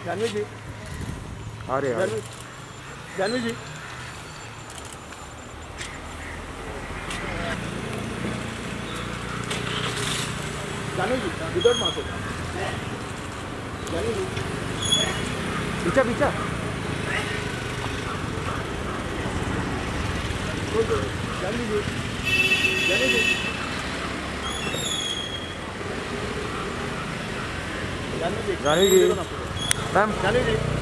जानवी जी, अरे Jahnvi Jahnvi ji, Jahnvi ji, without mask. Jahnvi ji, पीछा पीछा। जानवी जी, जानवी जी, जानवी जी, जानवी जी, मैम जानवी जी।